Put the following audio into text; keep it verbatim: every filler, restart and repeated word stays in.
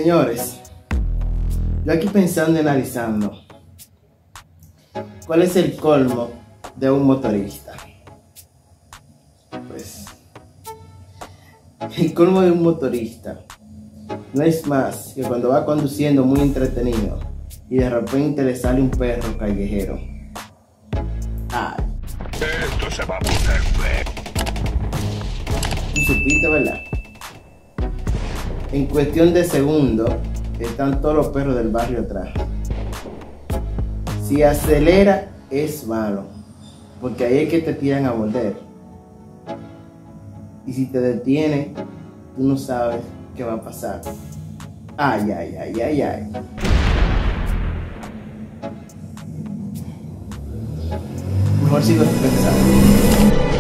Señores, yo aquí pensando y analizando, ¿cuál es el colmo de un motorista? Pues, el colmo de un motorista no es más que cuando va conduciendo muy entretenido y de repente le sale un perro callejero. Ay. Esto se va a poner feo. ¿Tú supiste, verdad? En cuestión de segundos están todos los perros del barrio atrás. Si acelera es malo, porque ahí es que te tiran a morder. Y si te detiene, tú no sabes qué va a pasar. Ay, ay, ay, ay, ay. Mejor sigo pensando.